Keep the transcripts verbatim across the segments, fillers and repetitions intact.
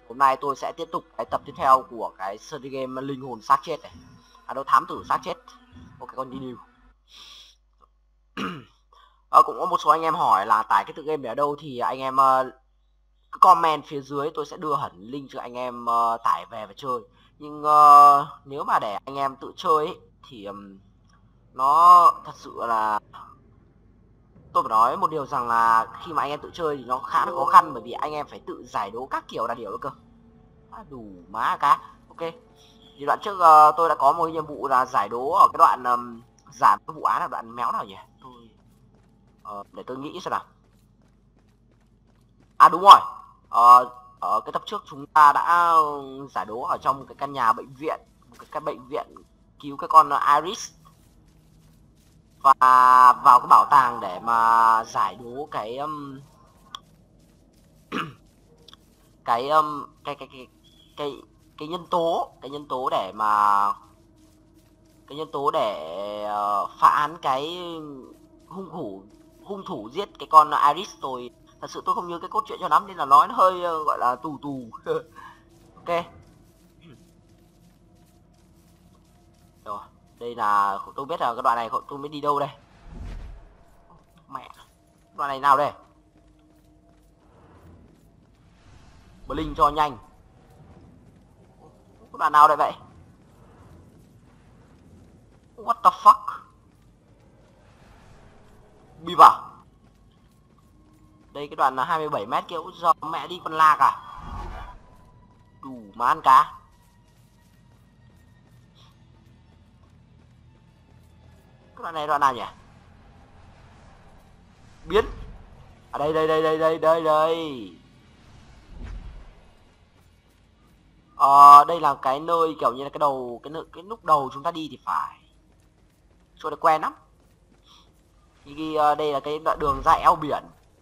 Hôm nay tôi sẽ tiếp tục cái tập tiếp theo của cái series game linh hồn xác chết này, à đâu thám tử xác chết. Ok, continue. À, cũng có một số anh em hỏi là tải cái tựa game này ở đâu, thì anh em uh, cứ comment phía dưới, tôi sẽ đưa hẳn link cho anh em uh, tải về và chơi. Nhưng uh, nếu mà để anh em tự chơi ấy, thì um, nó thật sự là tôi phải nói một điều rằng là khi mà anh em tự chơi thì nó khá là khó khăn, bởi vì anh em phải tự giải đố các kiểu là điều đó cơ. À, đủ má cá. Ok, thì đoạn trước uh, tôi đã có một nhiệm vụ là giải đố ở cái đoạn um, giảm cái vụ án là đoạn méo nào nhỉ, tôi uh, để tôi nghĩ xem nào. À đúng rồi, uh, ở cái tập trước chúng ta đã giải đố ở trong cái căn nhà bệnh viện, một cái căn bệnh viện cứu cái con Iris, và vào cái bảo tàng để mà giải đố cái um, cái, um, cái cái cái cái cái nhân tố cái nhân tố để mà cái nhân tố để uh, phá án cái hung thủ hung thủ giết cái con Iris. Tôi thật sự tôi không nhớ cái cốt truyện cho lắm nên là nói nó hơi uh, gọi là tù tù. Ok, rồi đây là tôi biết là cái đoạn này tôi mới đi đâu đây. Mẹ, đoạn này nào đây? Blink cho nhanh. Cái đoạn nào đây vậy? What the fuck? Bi vào. Đây cái đoạn là hai mươi bảy mét kia, giờ mẹ đi con lạc à? Đủ má ăn cá. Cái đoạn này đoạn nào nhỉ? Biến. À đây đây đây đây đây đây đây. Ờ, đây là cái nơi kiểu như là cái đầu cái cái lúc đầu chúng ta đi thì phải. Chỗ này quen lắm. Thì uh, đây là cái đoạn đường ra eo biển.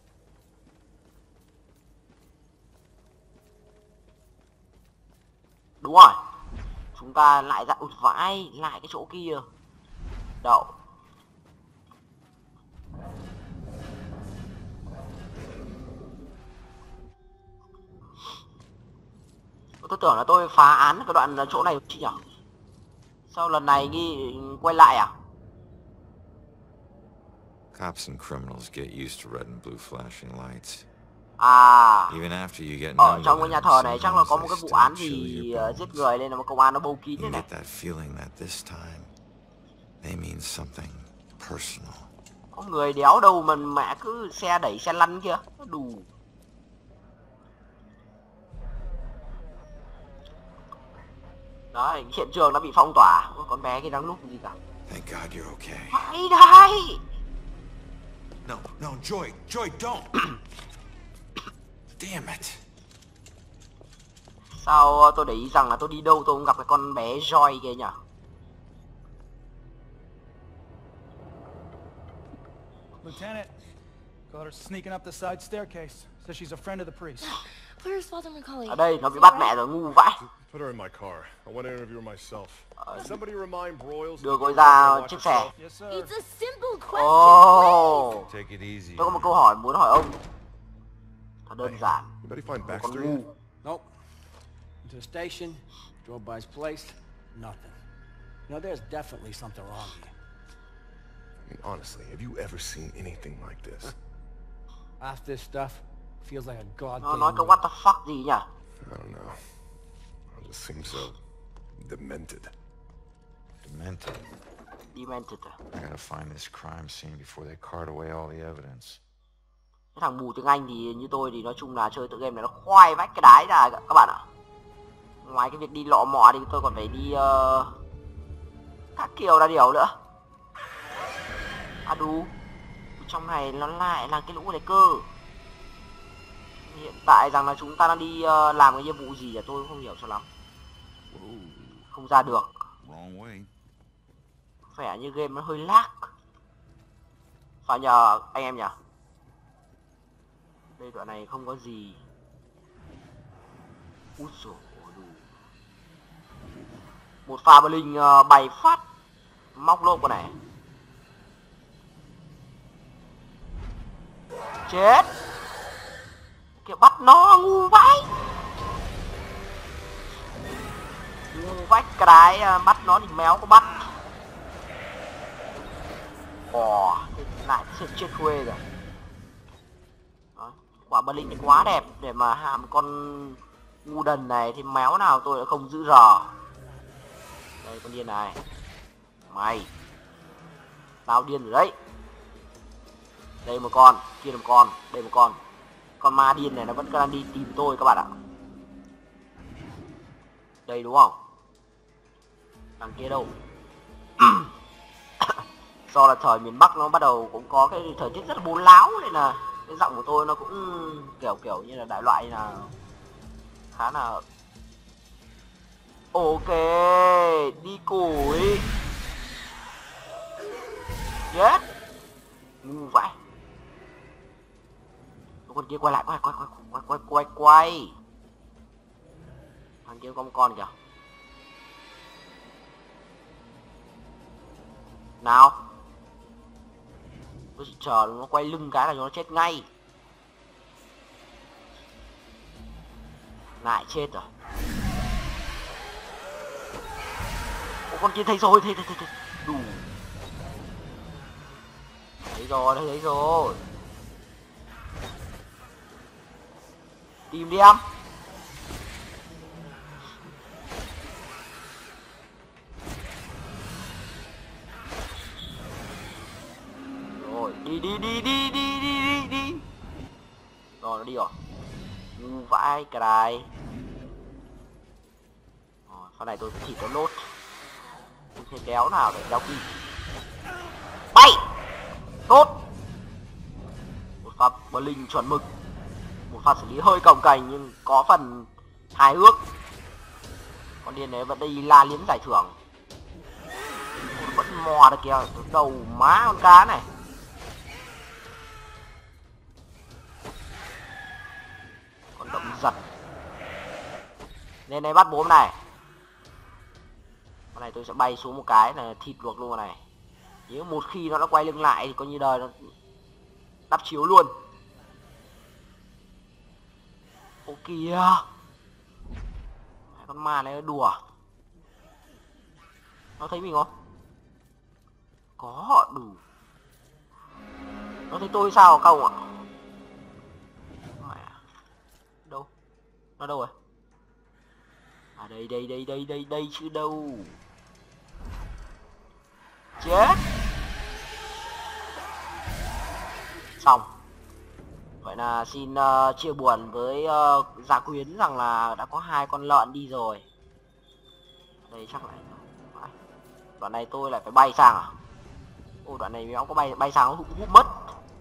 Đúng rồi. Chúng ta lại ra ụt vãi lại cái chỗ kia. Đậu. Tôi tưởng là tôi phá án cái đoạn chỗ này chứ nhỉ? Sao lần này ghi quay lại à? Cops and criminals get used to red and blue flashing lights. À, Even after you get ở trong cái nhà thờ này chắc là có một cái vụ án gì uh, giết người nên là một công an nó bầu kín thế này. Get that feeling that this time they mean something personal. Có người đéo đâu mà mẹ cứ xe đẩy xe lăn kia, nó đủ. Đấy, hiện trường đã bị phong tỏa, con bé kia đang lúc gì cả. Thank God you're okay. Phải đây. No, no, Joy, Joy, don't. Damn it. Sao tôi để ý rằng là tôi đi đâu tôi cũng gặp cái con bé Joy kia nhỉ? Lieutenant, caught her sneaking up the side staircase. Says she's a friend of the priest. Where's Father McCauley? Ở đây nó bị bắt mẹ rồi, ngu vãi. Put her in my car. I want to interview her myself. Somebody remind Broyles. Đưa cô ra chiếc xe. Yes, sir. It's a simple question. Oh. Take it easy. Tôi có một câu hỏi muốn hỏi ông. Thật đơn giản. Anybody find Con Baxter ngu. yet? Nope. Went to the station, drove by his place, nothing. You know, there's definitely something wrong here. I mean, honestly, have you ever seen anything like this? Half this stuff feels like a Nó goddamn... nói cái what the fuck gì nhỉ? I don't know. It just seems so demented. Demented. Demented. I gotta find this crime scene before they cart away all the evidence. Cái thằng mù tiếng Anh thì như tôi thì nói chung là chơi tựa game này nó khoai vách cái đái ra các bạn ạ. Ngoài cái việc đi lọ mọ thì tôi còn phải đi uh, các kiểu là điều nữa. À đù, trong này nó lại là cái lũ này cơ. Hiện tại rằng là chúng ta đang đi uh, làm cái nhiệm vụ gì là tôi cũng không hiểu cho lắm. Không ra được. Vẻ như game nó hơi lag. Phải nhờ anh em nhỉ? Đây đoạn này không có gì. Úi dồi ôi. Một pha bờ linh uh, bày phát. Móc lốp con này. Chết. Kìa bắt nó ngu vãi. vách cái à, bắt nó thì méo có bắt. Ồ, lại chết chết khuê rồi. Đó. Quả bờ linh thì quá đẹp để mà hạ một con ngu đần này thì méo nào tôi đã không giữ rờ. Đây con điên này. Mày. Tao điên rồi đấy. Đây một con, kia một con, đây một con. Con ma điên này nó vẫn đang đi tìm tôi các bạn ạ. Đây đúng không? Đằng kia đâu? Do là thời miền Bắc nó bắt đầu cũng có cái thời tiết rất là bố láo nên là cái giọng của tôi nó cũng kiểu kiểu như là đại loại là khá là ok. Đi củi. Chết. Ngu vậy. Con kia quay lại, quay quay quay quay quay quay quay. Thằng kia có một con kìa. Nào. Tôi chỉ chờ nó quay lưng cái là nó chết ngay. Lại chết rồi. Ủa, con kia thấy rồi, thấy thấy thấy, thấy. Đủ. Thấy rồi, thấy rồi. Tìm đi em. Rồi, đi đi đi đi đi đi đi đi. Rồi nó đi rồi. Ngu vãi cái này. Rồi, sau này tôi sẽ thịt nó lốt. Không thể đéo nào để đéo kìm. Bay. Tốt. Một pha bờ linh chuẩn mực. Một pha xử lý hơi cồng cành nhưng có phần hài hước. Con điên này vẫn đi la liếm giải thưởng. Vẫn mò được kìa. Đầu má con cá này. Con động giật. Nên đây bắt bốm này. Con này tôi sẽ bay xuống một cái là thịt luộc luôn này. Nếu một khi nó đã quay lưng lại thì coi như đời nó đắp chiếu luôn. Ô kìa. Con ma này nó đùa. Nó thấy mình không? Có đủ. Nó thấy tôi sao không ạ? Đâu? Nó đâu rồi? À đây đây đây đây đây đây chứ đâu. Chết. Xong. Vậy là xin uh, chia buồn với uh, Dạ Quyến rằng là đã có hai con lợn đi rồi. Đây chắc lại đoạn này tôi lại phải bay sang à? Ồ, đoạn này nó có bay bay sang nó hút, hút mất.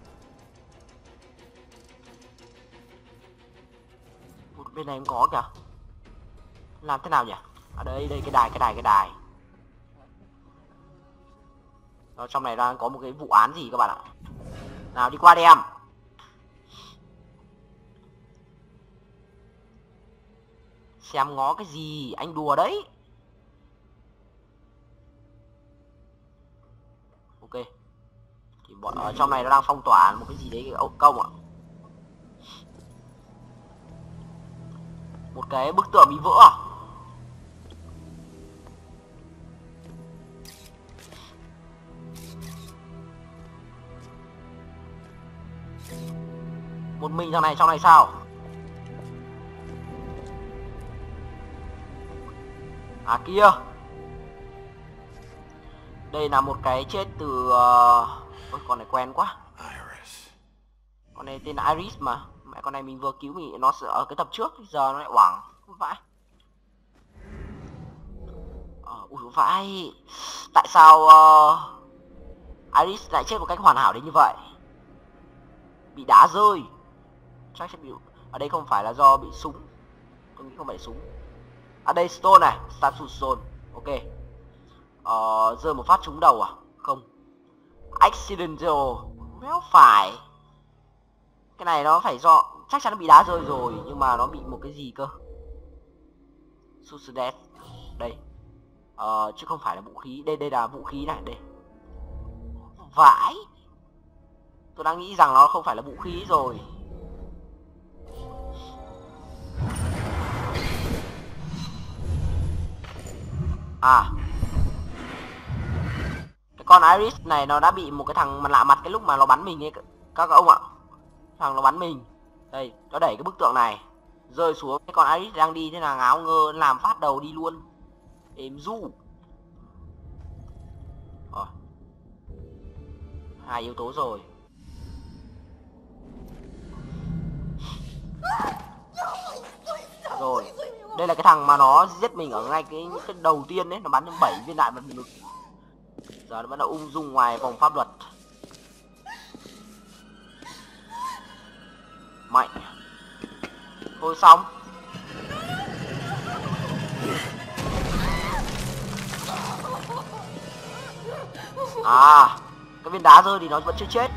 Bên này cũng có kìa. Làm thế nào nhỉ? À đây đây cái đài cái đài cái đài. Đó, trong này đang có một cái vụ án gì các bạn ạ. Nào đi qua đi em. Xem ngó cái gì, anh đùa đấy. Ok. Thì bọn ở trong này nó đang phong tỏa một cái gì đấy công ạ. Một cái bức tượng bị vỡ à? Một mình thằng này trong này sao? À kia. Đây là một cái chết từ uh... ôi, con này quen quá. Iris. Con này tên là Iris mà. Mẹ con này mình vừa cứu mình nó ở cái tập trước, giờ nó lại oảng vãi. Ờ, ui vãi. Tại sao uh... Iris lại chết một cách hoàn hảo đến như vậy? Bị đá rơi. Chắc sẽ bị. Ở đây không phải là do bị súng. Tôi nghĩ không phải súng. À đây stone này, status zone. Ok. Ờ, rơi một phát trúng đầu à? Không. Accidental. Không phải. Cái này nó phải do chắc chắn nó bị đá rơi rồi, nhưng mà nó bị một cái gì cơ? Suicide. Đây. Ờ, chứ không phải là vũ khí. Đây đây là vũ khí này, đây. Vãi. Tôi đang nghĩ rằng nó không phải là vũ khí rồi. À, cái con Iris này nó đã bị một cái thằng mà lạ mặt cái lúc mà nó bắn mình ấy các ông ạ. Thằng nó bắn mình. Đây, nó đẩy cái bức tượng này rơi xuống, cái con Iris đang đi thế là ngáo ngơ làm phát đầu đi luôn. Êm du. Rồi. Hai yếu tố rồi. Rồi. Đây là cái thằng mà nó giết mình ở ngay cái, cái đầu tiên đấy, nó bắn bảy viên đạn vào ngực. Giờ nó vẫn là ung dung ngoài vòng pháp luật. Mạnh. Thôi xong. À, cái viên đá rơi thì nó vẫn chưa chết.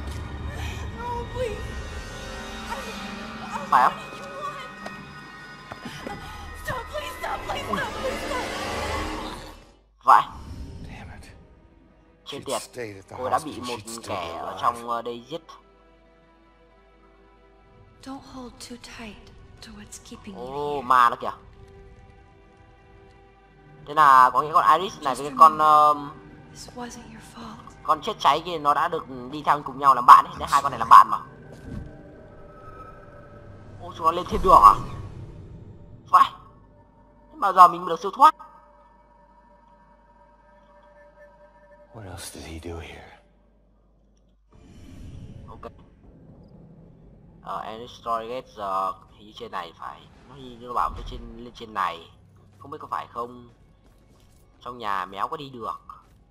Phải không? Vậy. Chết tiệt. Cô đã bị một kẻ ở trong đây giết. Don't hold too tight to what's keeping you Ồ, here. ma đó kìa. Thế là có cái con Iris này với cái con uh, This wasn't your fault. con chết cháy kia nó đã được đi theo cùng nhau làm bạn ấy. Đấy, hai con này làm bạn mà. Ô, chúng nó lên thiên đường à? Vậy. Bao giờ mình được siêu thoát? What else did he do here? Ok. Ờ, uh, Storage giờ hình như trên này phải. Nó như nó bảo tôi trên lên trên này. Không biết có phải không? Trong nhà méo có đi được.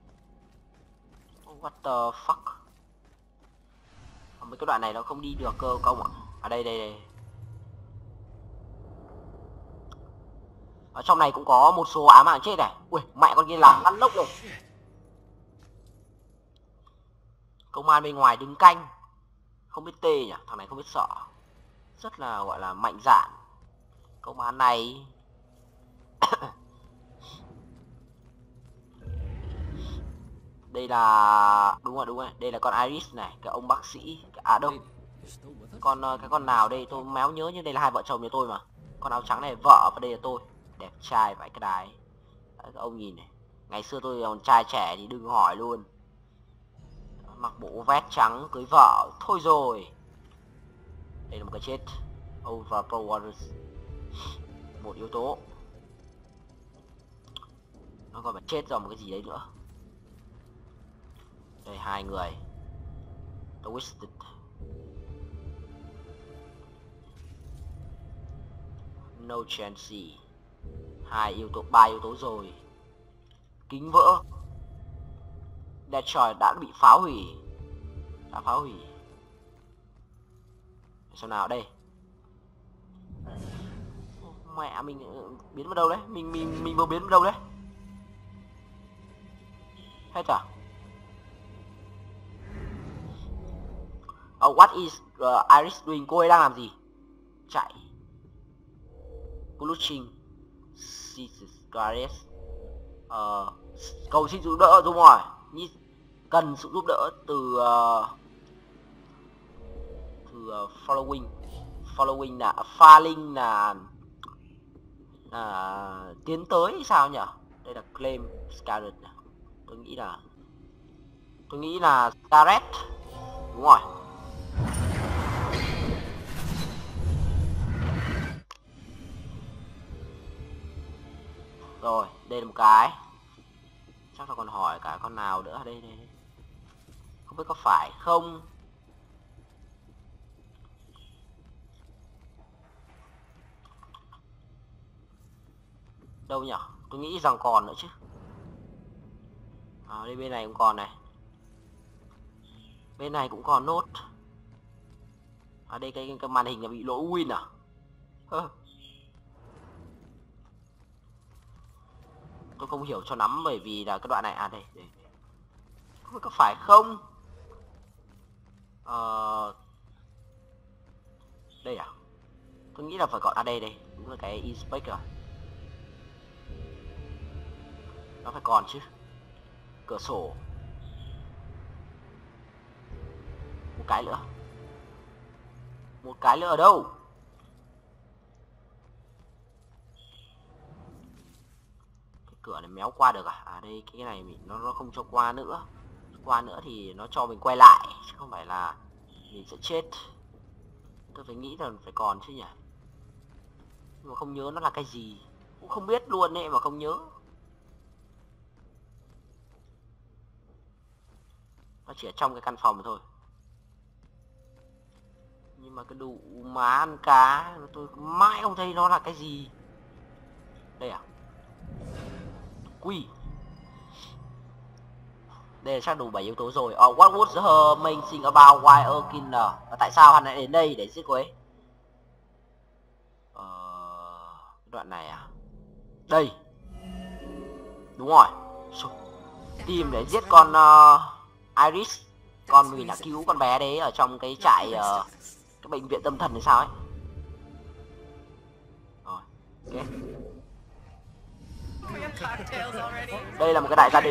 What the fuck? Mấy cái đoạn này nó không đi được cơ công ạ. À đây đây đây. Ở trong này cũng có một số ám mạng chết này. Ui, mẹ con kia làm lăn lốc rồi. Công an bên ngoài đứng canh. Không biết tê nhỉ, thằng này không biết sợ. Rất là gọi là mạnh dạn. Công an này. Đây là đúng rồi đúng rồi, đây là con Iris này, cái ông bác sĩ, à đâu, con cái con nào đây tôi méo nhớ, như đây là hai vợ chồng nhà tôi mà. Con áo trắng này vợ và đây là tôi, đẹp trai vậy cái đái. Đấy, các ông nhìn này, ngày xưa tôi còn trai trẻ thì đừng hỏi luôn. Mặc bộ vest trắng cưới vợ thôi rồi. Đây là một cái chết. Overpowers. Một yếu tố. Nó còn phải chết rồi một cái gì đấy nữa. Đây hai người. Twisted. No chance. Hai yếu tố, ba yếu tố rồi. Kính vỡ. Detroit đã bị phá hủy. Đã phá hủy. Sao nào đây? Mẹ mình biến vào đâu đấy? Mình mình mình vừa biến vào đâu đấy? Hết à? Oh, what is uh, Iris doing? Cô ấy đang làm gì? Chạy. Clutching. Scares. Ờ, cầu xin giúp đỡ, đúng rồi. Cần sự giúp đỡ từ uh, từ uh, following. Following là falling là là tiến tới sao nhỉ? Đây là claim Scarlet. Tôi nghĩ là tôi nghĩ là Scarlet. Đúng rồi. Rồi, đây là một cái. Chắc là còn hỏi cả con nào nữa. Đây đây đây. Không biết có phải không. Đâu nhỉ? Tôi nghĩ rằng còn nữa chứ. À, đây bên này cũng còn này. Bên này cũng còn nốt. À đây cái, cái màn hình là bị lỗi win à? Hơ. Tôi không hiểu cho lắm bởi vì là cái đoạn này à đây, đây. Không biết có phải không? Ờ... Đây à? Tôi nghĩ là phải gọi à đây đây, đúng là cái inspector. Nó phải còn chứ. Cửa sổ. Một cái nữa. Một cái nữa ở đâu? cửa này méo qua được à? À đây cái này mình nó nó không cho qua nữa. Qua nữa thì nó cho mình quay lại chứ không phải là mình sẽ chết. Tôi phải nghĩ là phải còn chứ nhỉ. Nhưng mà không nhớ nó là cái gì. Cũng không biết luôn ấy mà không nhớ. Nó chỉ ở trong cái căn phòng thôi. Nhưng mà cái đủ má ăn cá tôi mãi không thấy nó là cái gì. Đây à? Quy. Đây là chắc đủ bảy yếu tố rồi. Oh, what was her main thing about why a killer? Và tại sao hắn lại đến đây để giết cô ấy? Ờ... Đoạn này à? Đây. Đúng rồi. Tìm để giết con uh, Iris. Con mình đã cứu con bé đấy ở trong cái trại uh, cái bệnh viện tâm thần hay sao ấy. Rồi, ok. Đây là một cái đại gia đình.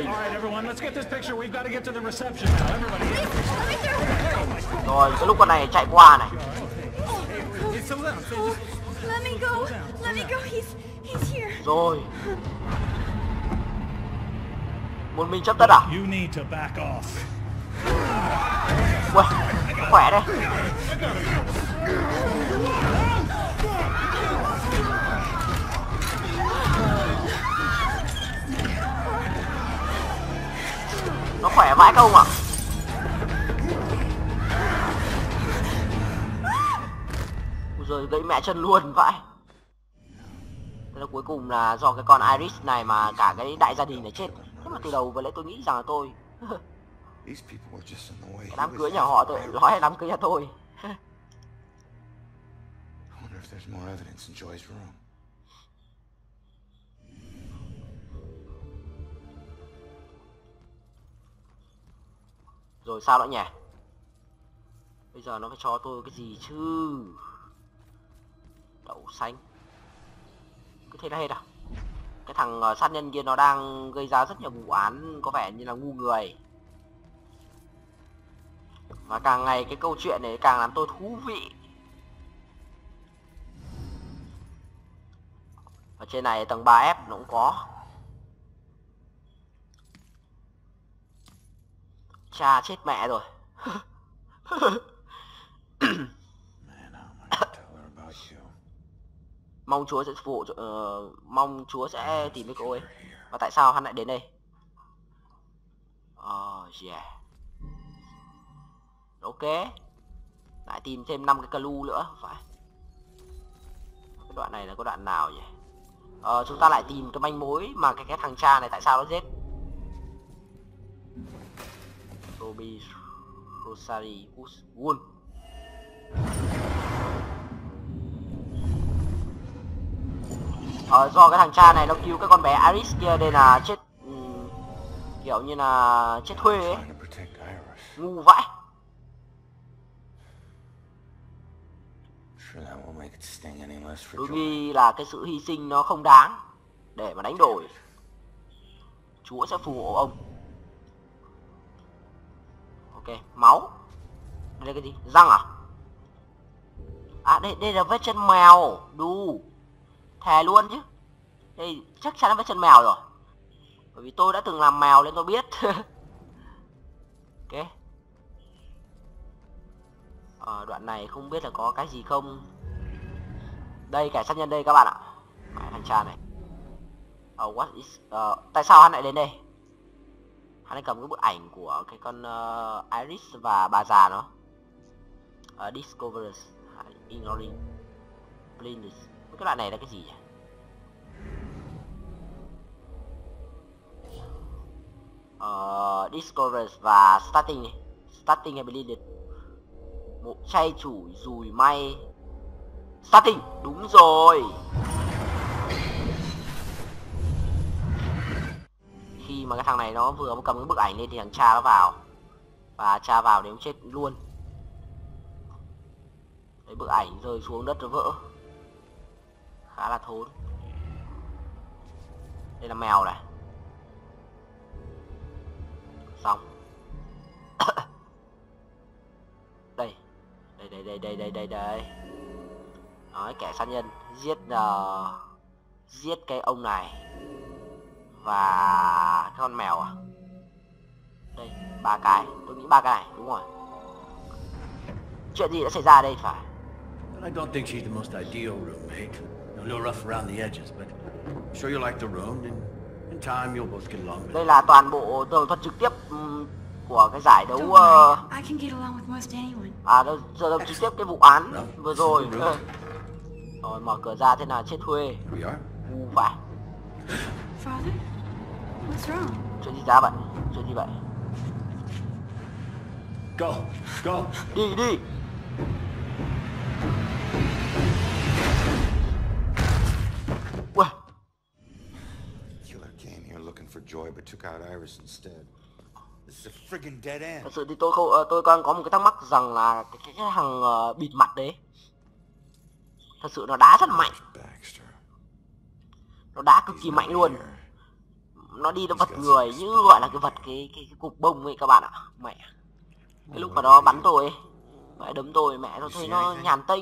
Rồi, cái lúc con này chạy qua này. Rồi. Một mình chấp tất à? Ui, khỏe đây. Nó khỏe vãi không ạ? Ui giời, gãy mẹ chân luôn vãi. Thế là cuối cùng là do cái con Iris này mà cả cái đại gia đình này chết. Thế mà từ đầu vừa lẽ tôi nghĩ rằng là tôi cái đám cưới nhà họ tôi nói là đám cưới nhà tôi. Rồi sao nữa nhỉ? Bây giờ nó phải cho tôi cái gì chứ? Đậu xanh. Cứ thế là hết à? Cái thằng uh, sát nhân kia nó đang gây ra rất nhiều vụ án có vẻ như là ngu người. Và càng ngày cái câu chuyện này càng làm tôi thú vị. Ở trên này tầng ba F nó cũng có. Cha chết mẹ rồi. Mong Chúa sẽ phụ uh, mong Chúa sẽ tìm với cô ấy. Và tại sao hắn lại đến đây? Oh yeah. Ok. Lại tìm thêm năm cái clue nữa phải. Cái đoạn này là có đoạn nào nhỉ? Ờ, chúng ta lại tìm cái manh mối mà cái cái thằng cha này tại sao nó giết. Toby Rosary Wood. Ờ, do cái thằng cha này nó cứu cái con bé Iris kia đây là chết um, kiểu như là chết thuê ấy. Ngu vãi. Tôi nghĩ là cái sự hy sinh nó không đáng để mà đánh đổi. Chúa sẽ phù hộ ông. Ok, máu. Đây là cái gì? Răng à? À đây, đây là vết chân mèo. Đù. Thề luôn chứ. Đây chắc chắn là vết chân mèo rồi. Bởi vì tôi đã từng làm mèo nên tôi biết. Ok. Ờ, đoạn này không biết là có cái gì không. Đây kẻ sát nhân đây các bạn ạ. Mãi thằng cha này. Oh, what is, uh, tại sao hắn lại đến đây? Hắn ấy cầm cái bức ảnh của cái con uh, Iris và bà già nó. Uh, discovers ignoring blindness. Cái đoạn này là cái gì nhỉ? Uh, discovers và starting starting hay blinded. Một chay chủ dùi may. Starting, đúng rồi. Khi mà cái thằng này nó vừa cầm cái bức ảnh lên thì thằng cha nó vào. Và cha vào đến chết luôn. Đấy, bức ảnh rơi xuống đất nó vỡ. Khá là thốn. Đây là mèo này. Xong. Đây. Đây đây đây đây đây đây đây. Nói kẻ sát nhân giết uh, giết cái ông này. và cái con mèo à? Đây, ba cái, tôi nghĩ ba cái này, đúng rồi. Chuyện gì đã xảy ra ở đây phải? I don't think she's the most ideal roommate. A little rough around the edges, but I'm sure you'll like the room, and in time you'll both get along. Đây là toàn bộ tường thuật trực tiếp um, của cái giải đấu Don't uh, worry, I can get along with most anyone. à đâu giờ đâu trực tiếp cái vụ án vừa rồi. Rồi mở cửa ra thế nào chết thuê. We are. U phải. Father? What's wrong? Chuyện gì ra vậy? Chuyện gì vậy? Go, go. Đi đi. Ui. Killer came here looking for Joy but took out Iris instead. This is a friggin' dead end. Thật sự thì tôi không, tôi còn có một cái thắc mắc rằng là cái cái, cái thằng uh, bịt mặt đấy, thật sự nó đá rất mạnh, Baxter. nó đá cực kỳ mạnh luôn, nó đi nó vật người như gọi là cái vật cái cái, cái cục bông ấy các bạn ạ. Mẹ, cái lúc mà nó bắn tôi ấy, mẹ đấm tôi, mẹ tôi thấy nó nhàn tênh,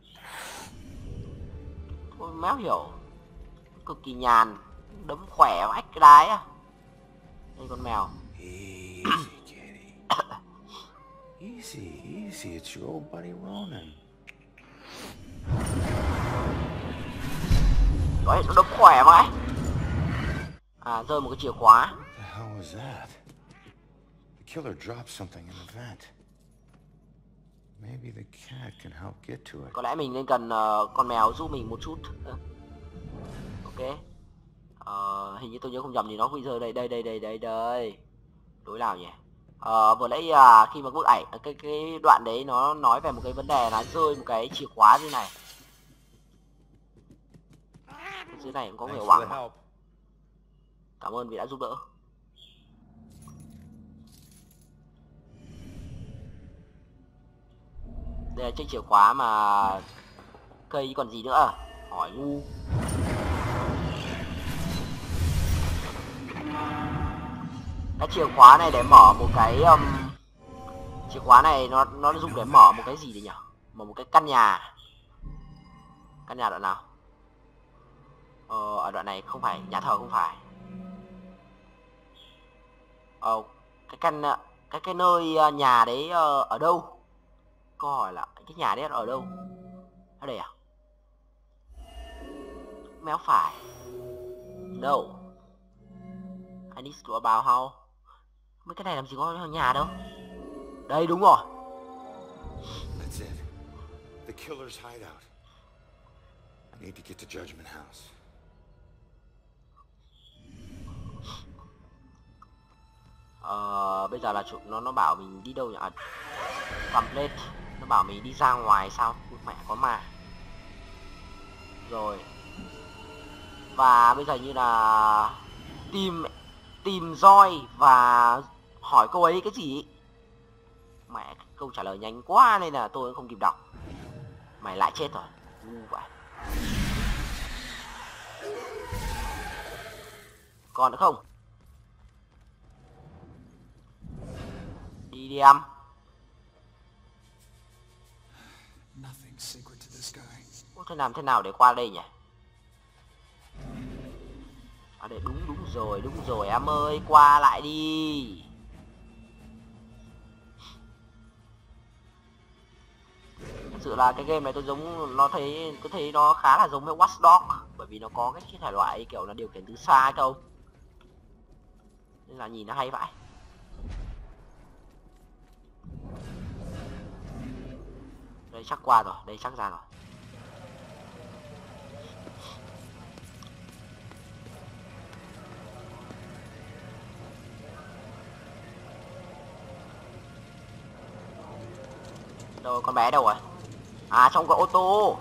tôi méo hiểu, cực kỳ nhàn, đấm khỏe vách cái đái à. Đây con mèo. Easy, kitty. Easy, easy. It's your old buddy Ronan. Đấy, nó đấm khỏe vậy. À, rơi một cái chìa khóa. What the hell was that? The killer dropped something in the vent. Maybe the cat can help get to it. Có lẽ mình nên cần uh, con mèo giúp mình một chút. Ok. Uh, hình như tôi nhớ không nhầm thì nó bây giờ đây đây đây đây đây đây. Đối nào nhỉ? Uh, vừa nãy uh, khi mà bức ảnh cái cái đoạn đấy nó nói về một cái vấn đề là rơi một cái chìa khóa như này. Dưới này cũng có người hoảng. Cảm ơn vì đã giúp đỡ. Đây là chiếc chìa khóa mà cây còn gì nữa à? Hỏi ngu. Cái chìa khóa này để mở một cái um, chìa khóa này nó nó dùng để mở một cái gì đấy nhỉ? Mở một cái căn nhà. Căn nhà đoạn nào? Ờ, ở đoạn này không phải, nhà thờ không phải. Ờ, cái căn cái cái nơi nhà đấy ở đâu? Câu hỏi là cái nhà đấy ở đâu? Ở đây à? Méo phải. No. I need to about how. Mấy cái này làm gì có nhà đâu. Đây đúng rồi. That's it. The killer's hideout. I need to get to Judgment House. Ờ, bây giờ là chủ nó nó bảo mình đi đâu nhỉ? À, complete. Nó bảo mình đi ra ngoài sao? Mẹ có mà. Rồi. Và bây giờ như là tìm tìm roi và hỏi cô ấy cái gì? Mẹ, câu trả lời nhanh quá nên là tôi không kịp đọc. Mày lại chết rồi. Ngu vậy. Còn nữa không? Đi đi em. Ủa, thế làm thế nào để qua đây nhỉ? À đây, đúng đúng rồi, đúng rồi em ơi, qua lại đi. Thật sự là cái game này tôi giống, nó thấy, tôi thấy nó khá là giống với Watch Dogs, bởi vì nó có cái thể loại kiểu là điều khiển từ xa hay không? Nên là nhìn nó hay vãi. Đây chắc qua rồi, đây chắc ra rồi. Đâu con bé đâu rồi? À trong cái ô tô.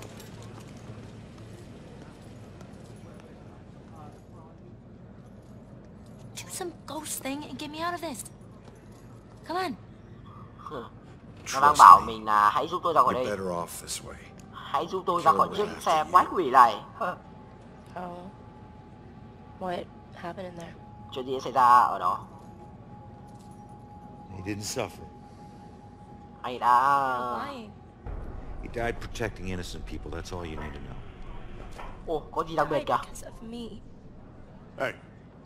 Do some ghost thing and get me out of this. Come on. Nó đang bảo mình là hãy giúp tôi ra khỏi đây. Better off this way. Hãy giúp tôi ra khỏi chiếc xe quái quỷ này. Oh. What happened in there? Chuyện gì xảy ra ở đó? He didn't suffer. Anh đã... Lying. He died protecting innocent people. That's all you need to know. Ồ, có gì đặc biệt kìa? Because of me. Hey,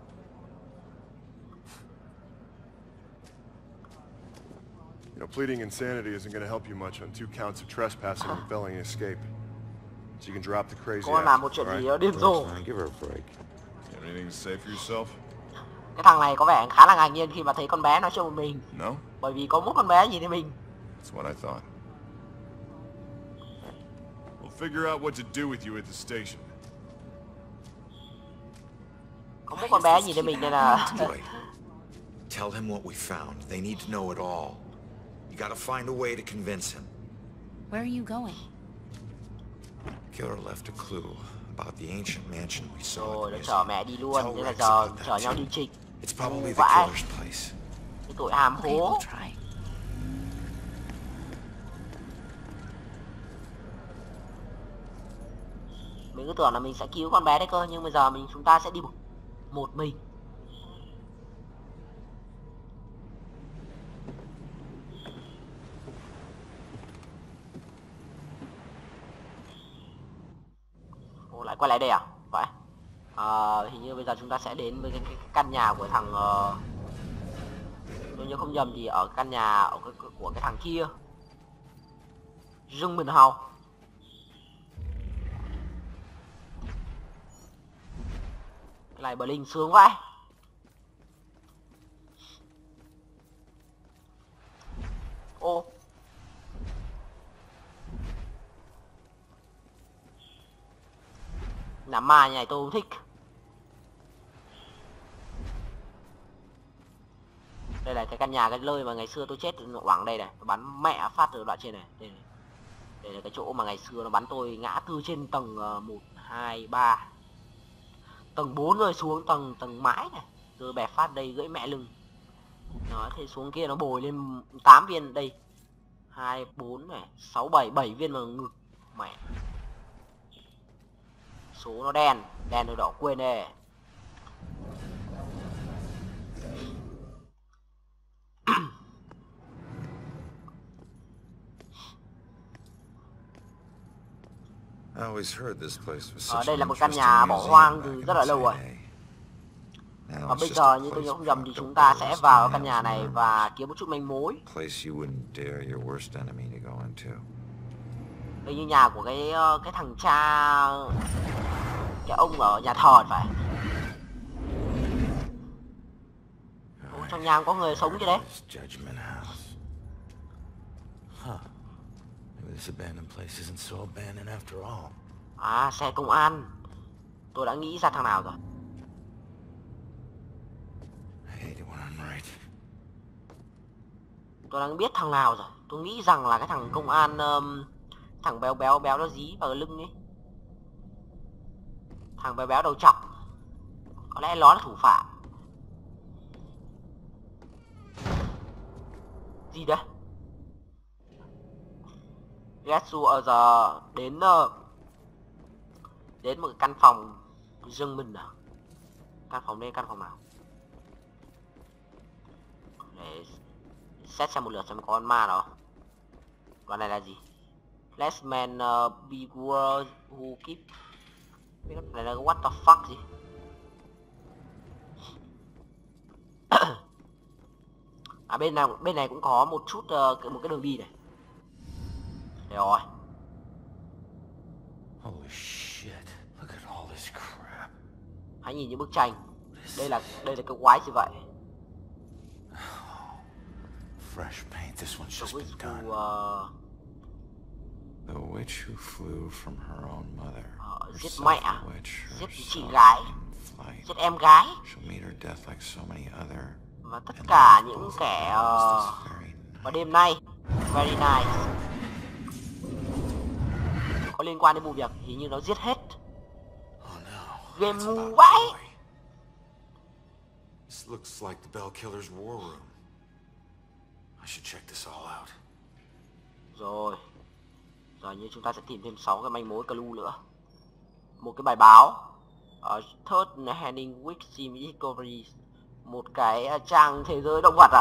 You know, pleading insanity isn't going to help you much on two counts of trespassing and felony escape. So you can drop the crazy Cô làm act, một chuyện all gì right? đó điên rồ. Fine, give her a break. You have anything to say for yourself? Cái thằng này có vẻ khá là ngạc nhiên khi mà thấy con bé nói chuyện một mình. No? Bởi vì có một con bé nhìn thấy mình. That's what I thought. We'll figure out what to do with you at the station. Có một con bé nhìn thấy mình nên là... Wait. Tell him what we found. They need to know it all. You gotta find a way to convince him. Where are you going? Killer left a clue about the ancient mansion we saw Rồi, at nó the chở museum. mẹ đi luôn, Tell nên là Rex giờ about chở that nhau too. đi trịch. It's probably the Vãi. killer's place. Cái tội hàm Okay, hố. we'll try. Mình cứ tưởng là mình sẽ cứu con bé đấy cơ, nhưng bây giờ mình chúng ta sẽ đi một, một mình. Ồ, lại quay lại đây à? Vậy. À, hình như bây giờ chúng ta sẽ đến với cái, cái căn nhà của thằng uh... tôi nhớ không nhầm thì ở căn nhà ở cái, của cái thằng kia. Rừng mình hầu. Cái này Blink sướng vãi. Ô. Làm ma này tôi không thích. Đây là cái căn nhà, cái nơi mà ngày xưa tôi chết oảng đây này, nó bắn mẹ phát từ đoạn trên này. Đây này. Đây là cái chỗ mà ngày xưa nó bắn tôi ngã từ trên tầng một, hai, ba. Tầng bốn rồi xuống tầng tầng mái này. Rồi bẻ phát đây gãy mẹ lưng. Đó, thế xuống kia nó bồi lên tám viên đây. hai, bốn này, sáu, bảy, bảy viên vào ngực. Mẹ. Số nó đen, đen rồi đỏ quên nè. I always heard this place was Ở such đây an là một căn interesting nhà bỏ museum hoang back từ in rất là its lâu rồi. heyday. Now Và it's bây just giờ a như tôi place nhớ of không nhầm thì fucked chúng up ta sẽ ghosts vào and căn nhà này houses. và kiếm một chút manh mối. Place you wouldn't dare your worst enemy to go into. Đây như nhà của cái cái thằng cha, cái ông ở nhà thờ phải. Ồ, trong nhà có người sống chứ đấy. This Judgment House. Huh. Maybe this abandoned place isn't so abandoned after all. À, xe công an. Tôi đã nghĩ ra thằng nào rồi. I hate it when I'm right. Tôi đang biết thằng nào rồi. Tôi nghĩ rằng là cái thằng công an, um, thằng béo béo béo nó dí vào lưng ấy. Thằng béo béo đầu chọc. Có lẽ nó là thủ phạm. Gì đấy? Getsu ở giờ đến uh, đến một căn phòng riêng mình nào. Căn phòng đây, căn phòng nào? Để xét xem một lượt xem có con ma đó. Đoạn này là gì? Last man uh, beware who keep. Này là what the fuck gì? À, bên này bên này cũng có một chút uh, một cái đường đi này. Đây rồi. Holy shit. Look at all this crap. Hãy nhìn những bức tranh. Đây là đây là cái quái gì vậy? Fresh paint. This one's The just been witch done. who, uh, The witch who flew from her own mother. uh, giết herself mẹ, a witch, giết chị herself gái, in flight. giết em gái She'll meet her death like so many other. và tất and cả live những both kẻ lives uh, this very vào night. đêm nay. Very nice. Có liên quan đến vụ việc thì như nó giết hết. Oh no. Game It's ngu about vãi. boy. This looks like the Bell Killer's war room. I should check this all out. Rồi. Giờ như chúng ta sẽ tìm thêm sáu cái manh mối clue nữa. Một cái bài báo ở Third Handing Week Sim Discovery. Một cái uh, trang thế giới động vật à?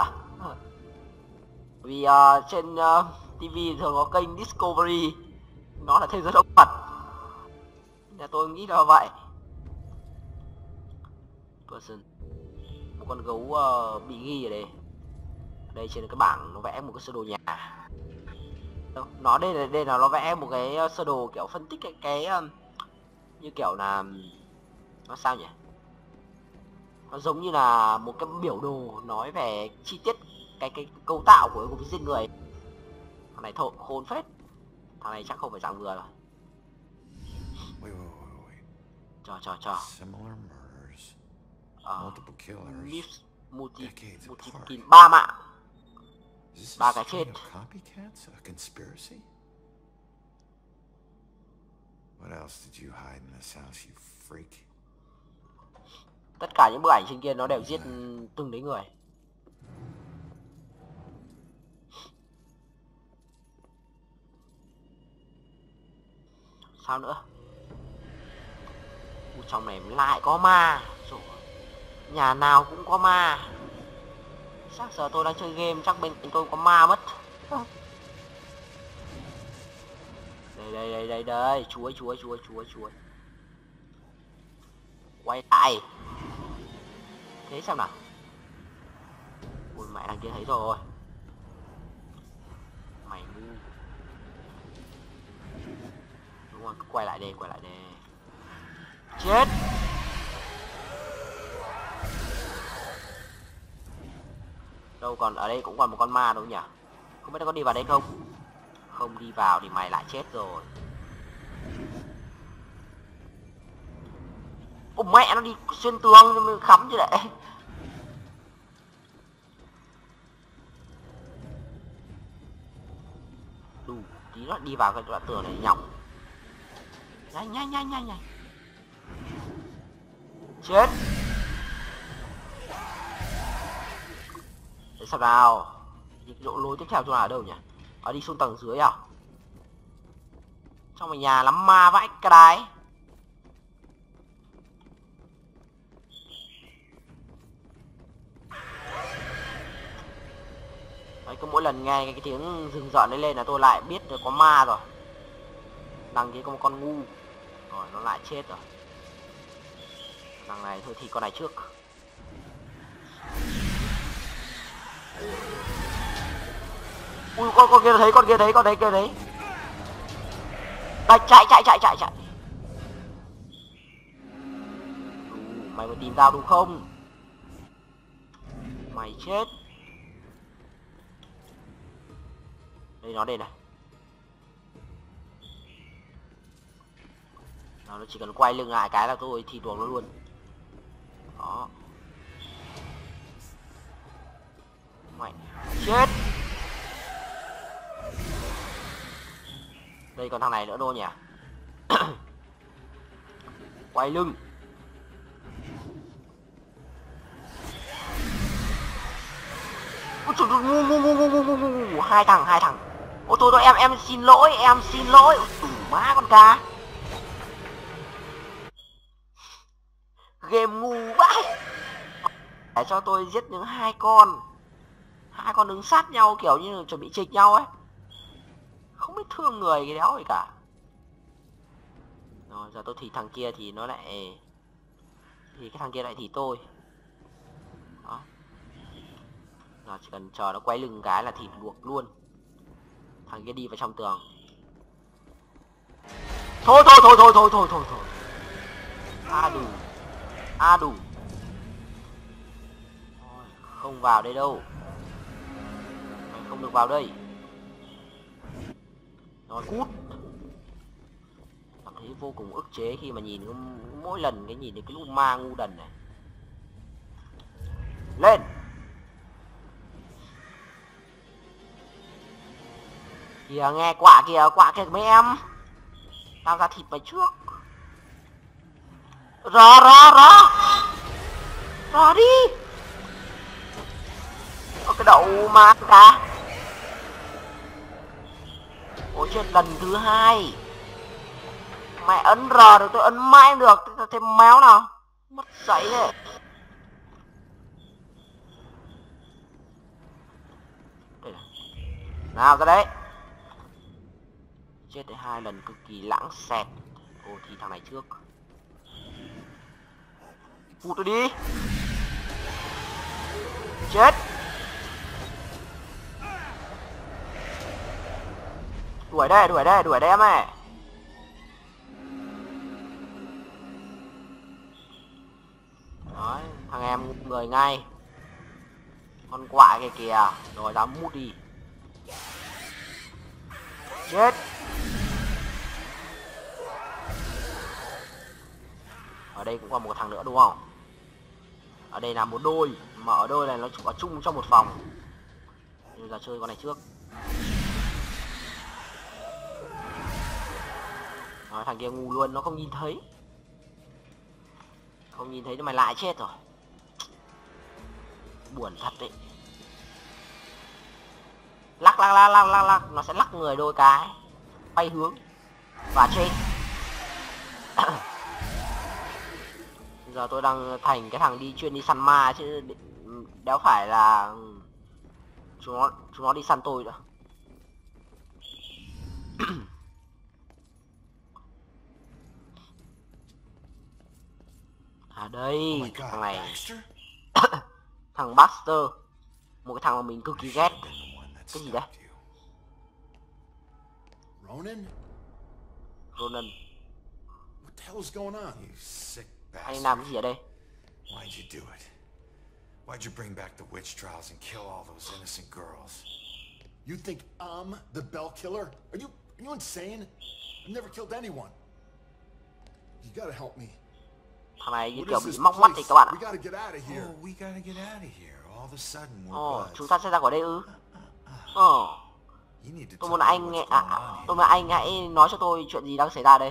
Vì uh, trên uh, ti vi thường có kênh Discovery, nó là thế giới động vật. Nhà tôi nghĩ là vậy. Person. Một con gấu uh, bị ghi ở đây. Đây trên cái bảng nó vẽ một cái sơ đồ nhà. Nó đây là đây là nó vẽ một cái sơ đồ kiểu phân tích cái cái như kiểu là nó sao nhỉ? Nó giống như là một cái biểu đồ nói về chi tiết cái cái cấu tạo của cái giết người. Thằng này thộn khôn phết. Thằng này chắc không phải dạng vừa rồi. Wait, wait, wait, wait. Cho cho cho. Similar murders, Ờ, multiple killers, Miss multi decades multi apart. kin ba mạng. Is this ba a cái string chết. of copycats? A conspiracy? What else did you hide in this house, you freak? Tất cả những bức ảnh trên kia nó đều giết từng đấy người. Sao nữa? Ui, trong này lại có ma. Rồi. Nhà nào cũng có ma. Chắc giờ tôi đang chơi game chắc bên tôi có ma mất. Đây đây đây đây đây, chuối chuối chuối chuối chuối. Quay lại. Thế xem nào. Ui mẹ đằng kia thấy rồi. Mày ngu. Đúng rồi, cứ quay lại đây, quay lại đây. Chết. Đâu còn ở đây cũng còn một con ma đâu nhỉ? Không biết nó có đi vào đây không? Không đi vào thì mày lại chết rồi. Ồ mẹ nó đi xuyên tường khắm chứ đấy. Đủ tí nó đi vào cái đoạn tường này nhỏng. Nhanh nhanh nhanh nhanh nhanh. Chết. Để sao nào? Chỗ lối tiếp theo chỗ nào ở đâu nhỉ? Ở đi xuống tầng dưới à? Trong một nhà lắm ma vãi cái đái. Đấy, cứ mỗi lần nghe cái tiếng rừng rợn đấy lên là tôi lại biết là có ma rồi. Đằng kia có một con ngu. Rồi nó lại chết rồi. Đằng này thôi thì con này trước. Ui con con kia thấy, con kia thấy, con thấy kia thấy. Đây, chạy chạy chạy chạy chạy. Ừ, mày mới tìm tao đúng không? Mày chết. Đây nó đây này. Nó chỉ cần quay lưng lại cái là tôi thì tuồng nó luôn. Đó. Mày chết. Đây còn thằng này nữa đâu nhỉ? Quay lưng. Ôi trời ơi, ngu ngu ngu ngu ngu ngu ngu ngu. Hai thằng, hai thằng. Ôi thôi thôi em em xin lỗi, em xin lỗi. Ôi má con cá. Game ngu vãi. Để cho tôi giết những hai con. Hai con đứng sát nhau kiểu như chuẩn bị chịch nhau ấy. Không biết thương người cái đéo gì cả. Rồi giờ tôi thì thằng kia thì nó lại thì cái thằng kia lại thì tôi. Đó. Rồi chỉ cần chờ nó quay lưng cái là thịt luộc luôn. Thằng kia đi vào trong tường. Thôi thôi thôi thôi thôi thôi thôi thôi. A đủ. A đủ. Không vào đây đâu. Mày không được vào đây. Rồi cút. Cảm thấy vô cùng ức chế khi mà nhìn mỗi lần cái nhìn thấy cái lũ ma ngu đần này. Lên. Kìa nghe quả kìa, quả kìa mấy em. Tao ra thịt mày trước. Rò rò rò. Rò đi. Có cái đậu ma cả. Ôi chết lần thứ hai. Mẹ ấn rò được tôi ấn mãi được. Thêm méo nào. Mất dậy đấy. Đây này. Nào ra đấy. Chết đến hai lần cực kỳ lãng xẹt. Ồ thì thằng này trước. Phụt tôi đi. Chết. Đuổi đây, đuổi đây, đuổi đây em ơi. Đấy, thằng em người ngay. Con quạ kìa kìa. Rồi dám mút đi. Chết. Ở đây cũng còn một thằng nữa đúng không? Ở đây là một đôi. Mà ở đôi này nó có chung trong một phòng. Bây giờ chơi con này trước. Đó, thằng kia ngu luôn, nó không nhìn thấy. Không nhìn thấy nhưng mày lại chết rồi. Buồn thật đấy. Lắc lắc lắc lắc lắc lắc, nó sẽ lắc người đôi cái. Bay hướng. Và chết. Giờ tôi đang thành cái thằng đi chuyên đi săn ma chứ đéo phải là chúng nó chúng nó đi săn tôi nữa. À đây, Oh thằng này. Baxter? Thằng Baxter. Một cái thằng mà mình cực kỳ ghét. Cái gì đấy? Ronan? Ronan. What the hell is going on? You sick bastard. Anh làm cái gì ở đây? Why'd you do it? Why'd you bring back the witch trials and kill all those innocent girls? You think I'm the Bell Killer? Are you are you insane? I've never killed anyone. You gotta help me. Thằng này như What kiểu is bị this móc mắt thì place? các bạn ạ. We gotta get out of here. Oh, we gotta get out of here. All of a sudden we're Ồ, buds. chúng ta sẽ ra khỏi đây ư? Ờ. You need to Tôi tell muốn me anh what's nghe, going à, on here. tôi muốn anh hãy nói cho tôi chuyện gì đang xảy ra đây.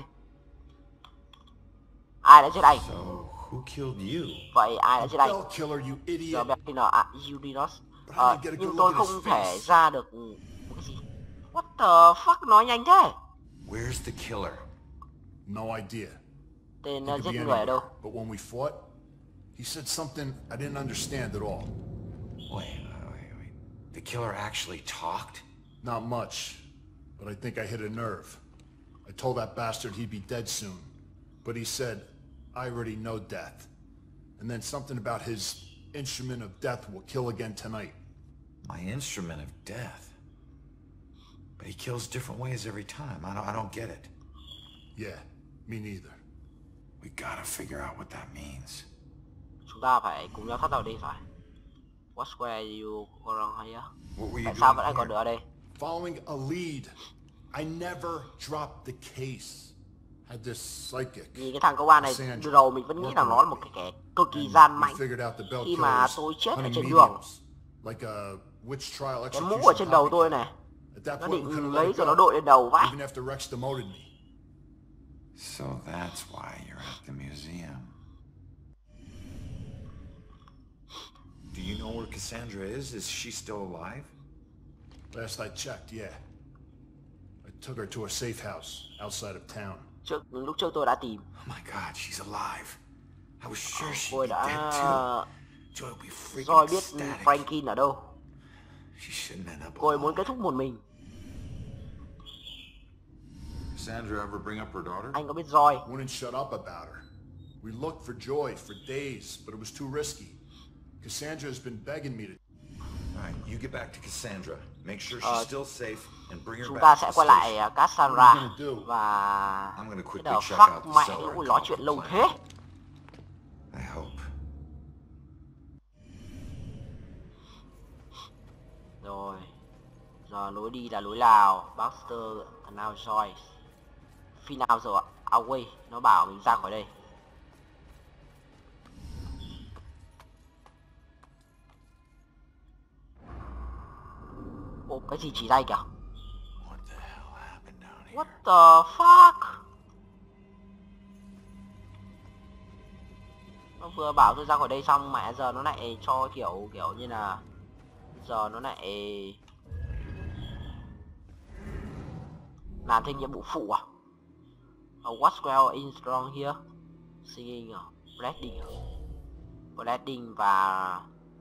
Ai đã giết anh? So, who killed you? Vậy ai đã giết anh? Bell Killer, you Giờ idiot. bé nào à, you did not. Ờ, nhưng tôi không thể ra được cái gì. What the fuck, nói nhanh thế? Where's the killer? No idea. Tên He uh, could giết be người ở đâu? anywhere. But when we fought, he said something I didn't understand at all. Wait, wait, wait. The killer actually talked? Not much, but I think I hit a nerve. I told that bastard he'd be dead soon, but he said, I already know death. And then something about his instrument of death will kill again tonight. My instrument of death? But he kills different ways every time. I don't, I don't get it. Yeah, me neither. We gotta figure out what that means. Chúng ta phải cùng nhau thoát vào đây phải. What's where you go wrong here? What were you Tại sao doing vẫn anh còn here? được ở đây? Following a lead. I never dropped the case. Had this psychic. Nhìn cái thằng công an này Cassandra, từ đầu mình vẫn nghĩ là nó là một cái kẻ cực kỳ And gian we mạnh. figured out the Bell Khi mà Killer's tôi chết ở hunting trên đường, mediums, like a witch trial cái mũ ở execution trên đầu tôi copycat. này, At that nó point, we định couldn't lấy let it rồi nó go, đội lên đầu vãi. even after Rex demoted me. So that's why you're at the museum. Do you know where Cassandra is? Is she still alive? Last I checked, yeah. I took her to a safe house outside of town. Trước lúc trước tôi đã tìm, Oh my god, she's alive. I was sure she'd tôi be dead đã too. Joy would be freaking rồi biết ecstatic. Franklin ở đâu. She shouldn't end up Cô ấy muốn alone. kết thúc một mình. Cassandra ever bring up her daughter? Anh có biết Joy? Wouldn't shut up about her. We looked for Joy for days, but it was too risky. Cassandra has been begging me to... Alright, you get back to Cassandra. Make sure she's still safe and bring her Chúng back ta to sẽ the quay station. lại uh, Cassandra What are you gonna do? và I'm gonna cái quickly đầu check fuck out the mẹ, cellar ui and nói come chuyện up lâu with a thế. plan. I hope. Rồi, giờ lối đi là lối Lào, Baxter, nào Joy. Khi nào rồi ạ? Away, nó bảo mình ra khỏi đây. Ồ, cái gì chỉ đây kìa? What the hell happened down here? What the fuck? Nó vừa bảo tôi ra khỏi đây xong mẹ giờ nó lại cho kiểu kiểu như là giờ nó lại làm thêm nhiệm vụ phụ à? Oh, what's well in strong here? Singing à? Bleeding à? Bleeding và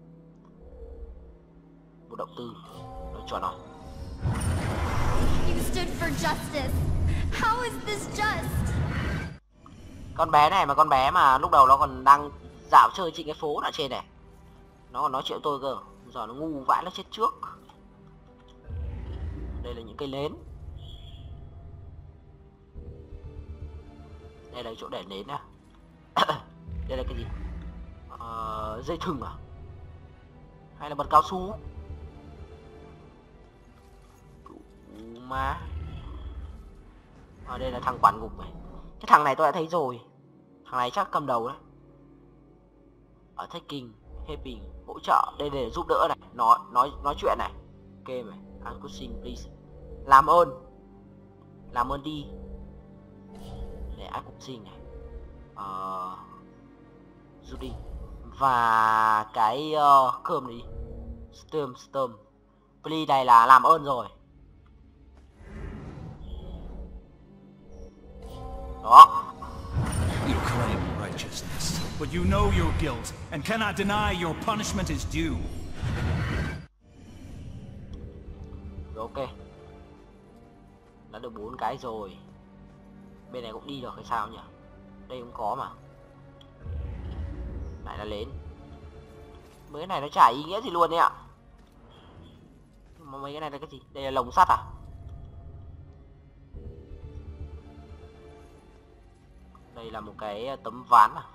một động từ. Nói chuẩn rồi. You stood for justice. How is this just? Con bé này mà con bé mà lúc đầu nó còn đang dạo chơi trên cái phố ở trên này. Nó còn nói chuyện tôi cơ. Giờ nó ngu vãi, nó chết trước. Đây là những cây nến. Đây là chỗ để nến nè. Đây là cái gì? Ờ, dây thừng à? Hay là bật cao su? Mà ở đây là thằng quản ngục này. Cái thằng này tôi đã thấy rồi. Thằng này chắc cầm đầu đấy. Ở taking, helping, hỗ trợ. Đây để giúp đỡ này, nói nói nói chuyện này. Ok này, accusing please. Làm ơn. Làm ơn đi. Để accusing này. Ờ giúp đi. Và cái uh, cơm này đi. Sturm Sturm. Please này là làm ơn rồi. Đó. You claim righteousness, but you know your guilt and cannot deny your punishment is due. Rồi, ok. Đã được bốn cái rồi. Bên này cũng đi được hay sao nhỉ? Đây cũng có mà. Lại là lên. Mấy cái này nó chả ý nghĩa gì luôn đấy ạ. Mà mấy cái này là cái gì? Đây là lồng sắt à? Đây là một cái tấm ván à?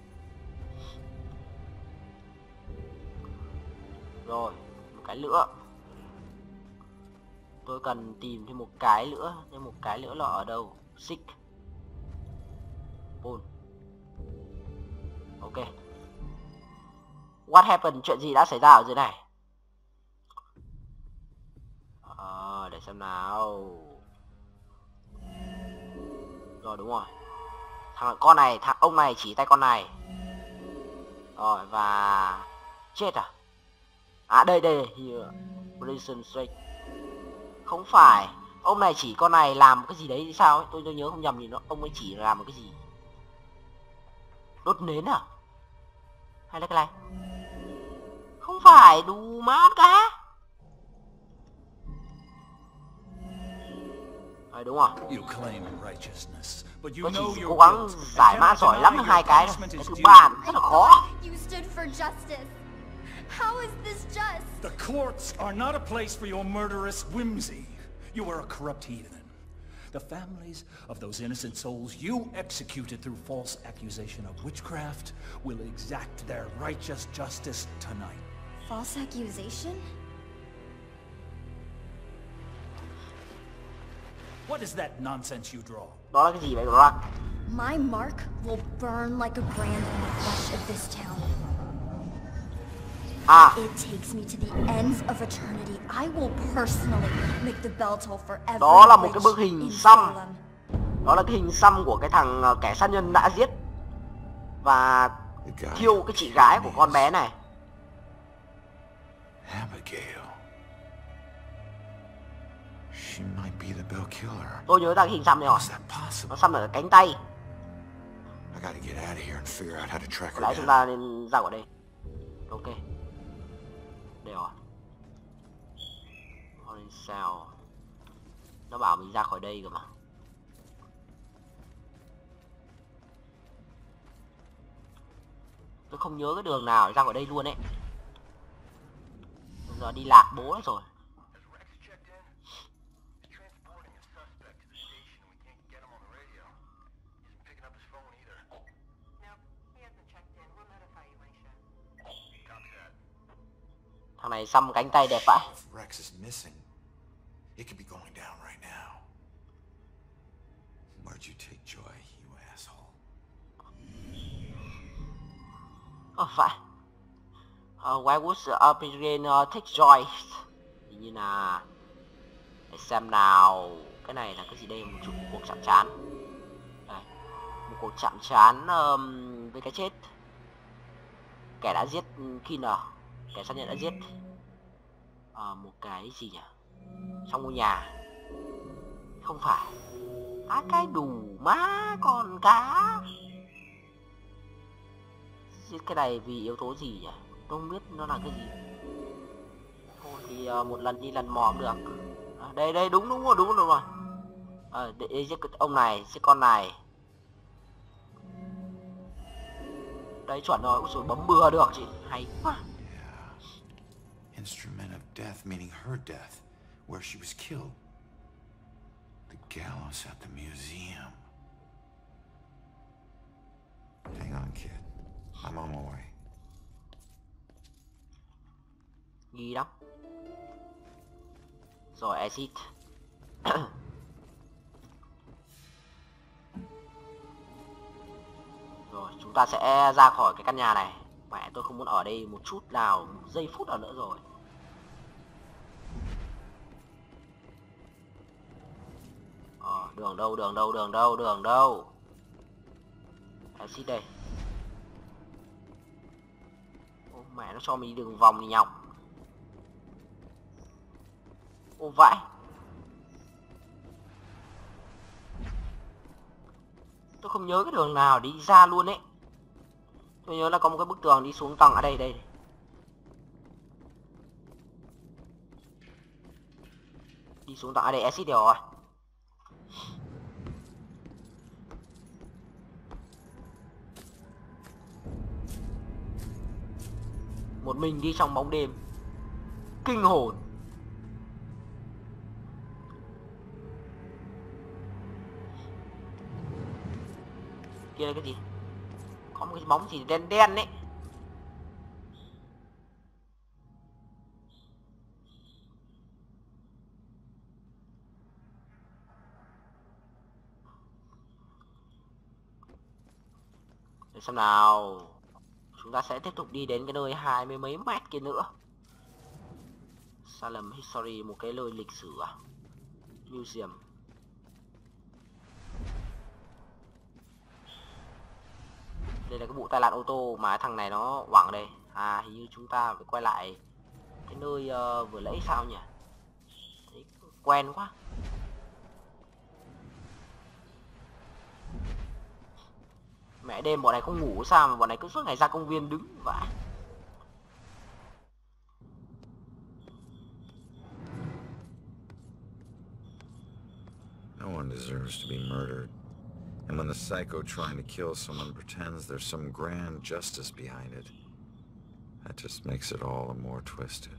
Rồi, một cái nữa. Tôi cần tìm thêm một cái nữa. Nhưng một cái nữa là ở đâu? Xích. Bôn. Ok. What happened? Chuyện gì đã xảy ra ở dưới này? À, để xem nào. Rồi đúng rồi. Thằng con này, thằng ông này chỉ tay con này. Rồi và chết à? À đây đây, here. Prison straight. Không phải, ông này chỉ con này làm cái gì đấy thì sao ấy, tôi tôi nhớ không nhầm thì nó ông ấy chỉ làm một cái gì? Đốt nến à? Hay là cái này? Không phải, đù mát cả. À, đúng rồi. Tôi chỉ cố gắng giải mã giỏi lắm hai cái thôi. Cái thứ ba rất là khó. You stood for justice. How is this just? The courts are not a place for your murderous whimsy. You are a corrupt heathen. The families of those innocent souls you executed through false accusation of witchcraft will exact their righteous justice tonight. False accusation? What is that nonsense you draw? Đó là cái gì vậy Rock? My mark will burn like a brand in the flesh of this town. À. It takes me to the ends of eternity. I will personally make the bell toll for every. Đó là một cái bức hình xăm. Đó là cái hình xăm của cái thằng kẻ sát nhân đã giết và thiêu cái chị gái của con bé này. Abigail. She might be the bell killer. Tôi nhớ ra cái hình xăm này rồi. Nó xăm ở cánh tay. I gotta get out of here and figure out how to track her down. Chúng ta nên ra khỏi đây. Ok. Đây rồi. Orange Cell. Nó bảo mình ra khỏi đây cơ mà. Tôi không nhớ cái đường nào để ra khỏi đây luôn ấy. Giờ đi lạc bố rồi. Thằng này xăm cánh tay đẹp vậy. Rex is missing. It could be going down right now. Where'd you take Joy, you asshole? Ờ oh, phải. Uh, why would uh, Adrian uh, take Joy? Hình như là để xem nào. Cái này là cái gì đây? Một chút cuộc chạm trán. Đây. Một cuộc chạm trán um, với cái chết. Kẻ đã giết Killer. Kẻ sát nhân đã giết à, một cái gì nhỉ? Trong ngôi nhà. Không phải. Á cái đủ má con cá. Giết cái này vì yếu tố gì nhỉ? Tôi không biết nó là cái gì. Thôi thì uh, một lần đi lần mò cũng được. À, đây đây đúng đúng rồi đúng rồi. rồi. À, để giết ông này, giết con này. Đấy chuẩn rồi, ôi, bấm bừa được chị. Hay quá. Instrument of death, meaning her death, where she was killed. The gallows at the museum. Hang on, kid. I'm on my way. Nghi lắm. Rồi exit. Rồi chúng ta sẽ ra khỏi cái căn nhà này. Mẹ, tôi không muốn ở đây một chút nào, một giây phút nào nữa rồi. Ờ, đường đâu, đường đâu, đường đâu, đường đâu. Exit đây. Ô mẹ, nó cho mình đi đường vòng thì nhọc. Ô vãi. Tôi không nhớ cái đường nào đi ra luôn ấy. Tôi nhớ là có một cái bức tường đi xuống tầng ở đây đây. Đi xuống tầng ở đây, exit rồi. Một mình đi trong bóng đêm. Kinh hồn. Kia là cái gì? Có một cái bóng gì đen đen ấy. Để xem nào. Chúng ta sẽ tiếp tục đi đến cái nơi hai mươi mấy mét kia nữa. Salem History, một cái nơi lịch sử à? Museum. Đây là cái vụ tai nạn ô tô mà thằng này nó quẳng đây. À, hình như chúng ta phải quay lại cái nơi uh, vừa lấy sao nhỉ? Thấy quen quá. Mẹ, đêm bọn này không ngủ sao mà bọn này cứ suốt ngày ra công viên đứng vậy. No one deserves to be murdered. And when the psycho trying to kill someone pretends there's some grand justice behind it, that just makes it all the more twisted.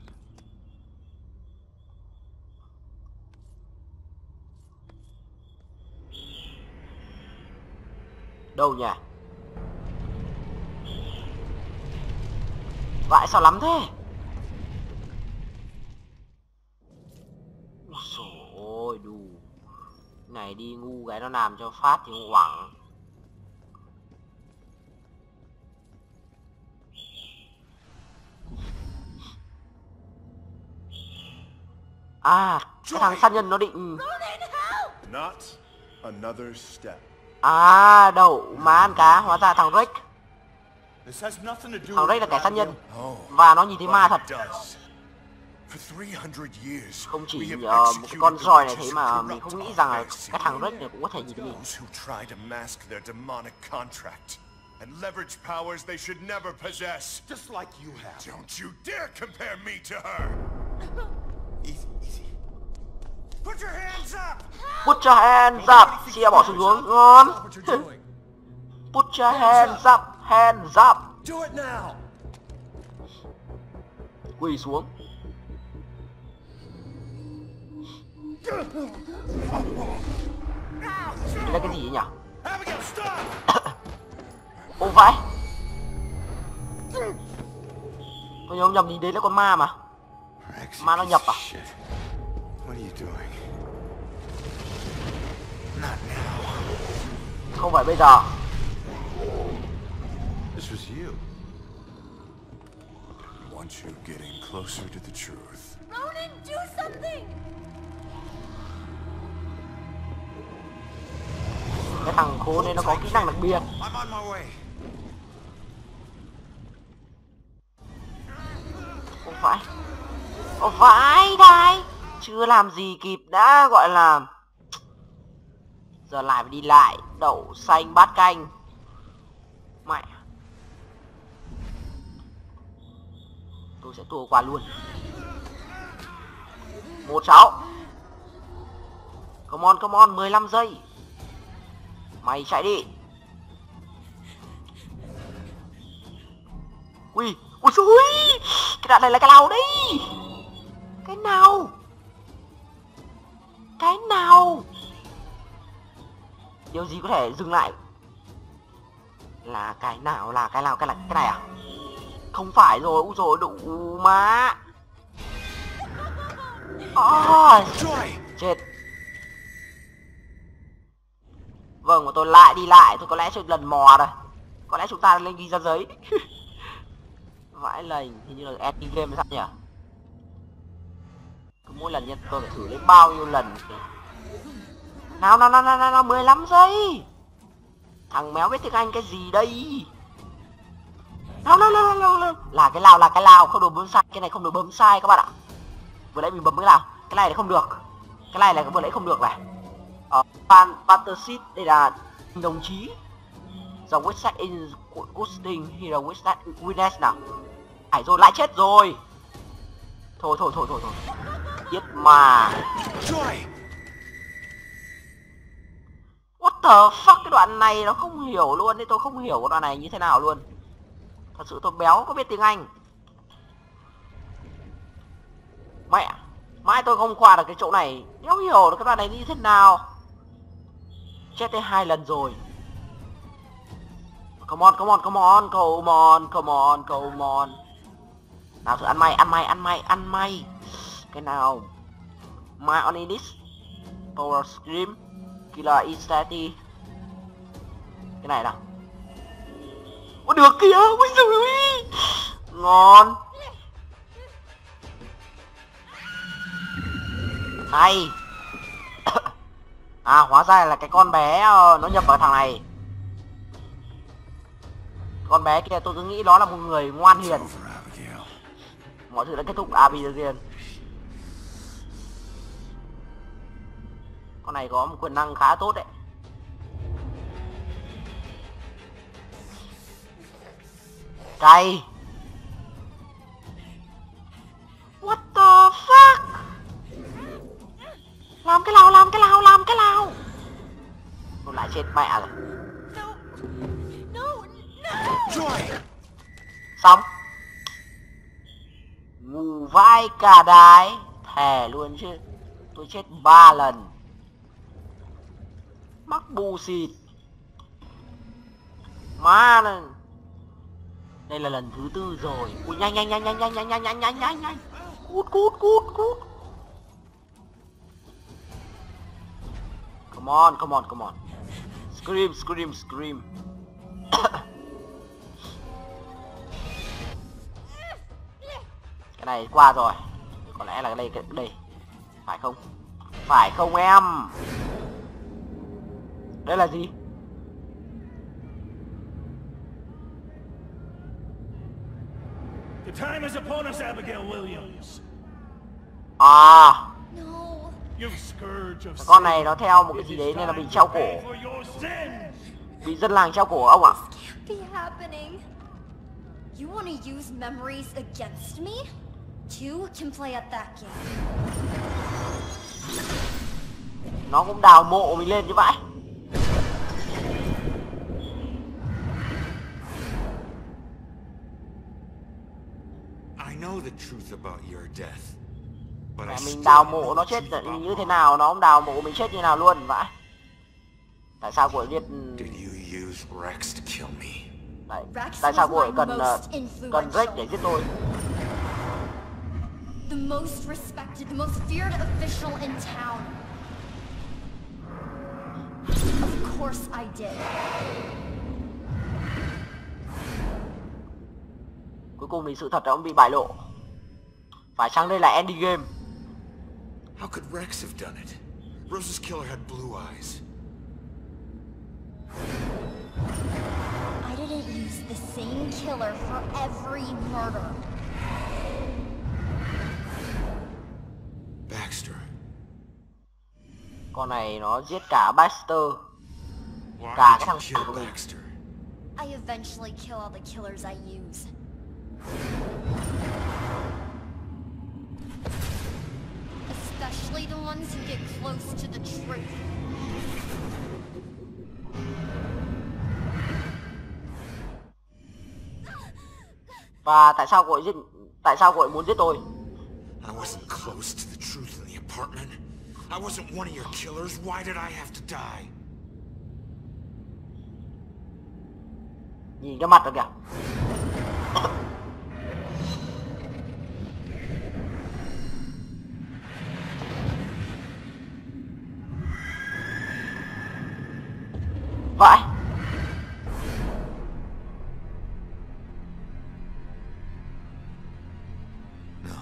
Đâu nhỉ? Vãi sao lắm thế? Ôi dồi ôi, đù. Này đi ngu cái nó làm cho phát thì hoảng. À, cái thằng sát nhân nó định. Not another step. À, đậu má ăn cá, hóa ra thằng Rick. Thằng Rick là kẻ sát nhân. Và nó nhìn thấy ma thật. Không chỉ uh, một cái con sói này thế mà mình không nghĩ rằng là cái thằng Rick này cũng có thể nhìn thấy mình. And leverage powers they should never possess, just like you have. Don't you dare compare me to her. Easy, easy. Put your hands up. Put your hands up. Chia bỏ xuống xuống ngon. Put your hands up, hands up. Do it now. Quỳ xuống. Đây là cái gì nhỉ? Ô vãi. Tôi nhớ nhầm đi, đấy là con ma mà. Ma nó nhập à? Không phải bây giờ. This was you. I want you getting closer to the truth. Ronan, do something. Cái thằng khốn này nó có kỹ năng đặc biệt. I'm on my way. Không phải. Ồ vãi đai. Chưa làm gì kịp đã gọi là. Giờ lại phải đi lại. Đậu xanh bát canh. Mẹ. Tôi sẽ tua qua luôn. Một sáu. Come on, come on, mười lăm giây. Mày chạy đi. Ui, ui xui. Cái đạn này là cái nào đấy? Cái nào? Cái nào? Điều gì có thể dừng lại? Là cái nào, là cái nào, cái này, cái này à? Không phải rồi, úi rồi đủ má. Oh, chết. Vâng, và tôi lại đi lại, tôi có lẽ chơi lần mò rồi. Có lẽ chúng ta lên ghi ra giấy. Vãi lành, hình như là ending game sao nhỉ? Cứ mỗi lần nhân tôi phải thử lên bao nhiêu lần. Nào nào nào nào nào, nào mười lăm giây. Thằng méo biết tiếng Anh cái gì đây? Nào nào nào nào nào. Là cái nào, là cái nào, không được bấm sai, cái này không được bấm sai các bạn ạ. Vừa nãy mình bấm cái nào? Cái này thì không được. Cái này là cái vừa nãy không được này. Ờ, Van Batterseed, đây là đồng chí. Dòng website in Ghosting hay là website Witness nào. Phải rồi, lại chết rồi. Thôi thôi thôi thôi thôi. Giết mà. What the fuck, cái đoạn này nó không hiểu luôn đấy, tôi không hiểu cái đoạn này như thế nào luôn. Thật sự tôi béo có biết tiếng Anh. Mẹ, mãi tôi không qua được cái chỗ này, đéo hiểu được cái đoạn này như thế nào. Chết tới hai lần rồi. Come on, come on, come on, come on, come on, come on. Nào thử ăn may, ăn may, ăn may, ăn may. Cái nào? My Oninis, Power Scream, Killer Instantity. Cái này nào? Ôi được kìa, ôi giời ơi. Ngon. Hay. À hóa ra là cái con bé nó nhập vào thằng này. Con bé kia tôi cứ nghĩ nó là một người ngoan hiền. Mọi thứ đã kết thúc Abigail. Con này có một quyền năng khá tốt đấy. Cay. What the fuck? Làm cái nào, làm cái nào, làm cái nào. Tôi lại chết mẹ rồi. Xong. Ngủ vai cả đái. Thề luôn chứ. Tôi chết ba lần. Mắc bù xịt. Má này. Đây là lần thứ tư rồi. Ui nhanh nhanh nhanh nhanh nhanh nhanh nhanh nhanh nhanh nhanh nhanh. Cút cút cút cút. Come on, come on, come on. Scream, scream, scream. Cái này qua rồi. Có lẽ là đây, cái đây. Phải không? Phải không em? Đây là gì? The time is upon us, Abigail Williams. À. You scourge of con này nó theo một cái gì đấy nên là bị treo cổ. Bị dân làng treo cổ ông ạ. Be happening. You want to use memories against me? Two can play at that game. Nó cũng đào mộ mình lên như vậy. I know the truth about your death. Mẹ mình đào mộ nó chết như thế nào, nó cũng đào mộ mình chết như nào luôn vậy. Tại sao cô ấy biết? Tại, tại sao cô ấy cần cần Rex để giết tôi? The most respected, the most feared official in town. Of course I did. Cuối cùng thì sự thật đã cũng bị bại lộ. Phải chăng đây là ending game? How could Rex have done it? Rose's killer had blue eyes. I didn't use the same killer for every murder. Baxter. Con này nó giết cả Baxter. Cả cái thằng của mình. I eventually kill all the killers I use. Especially the ones who get close to the truth. Và tại sao cô ấy giết, tại sao cô ấy muốn giết tôi? I wasn't close to the truth in the apartment. I wasn't one of your killers. Why did I have to die? Nhìn cái mặt rồi kìa. Vãi. No.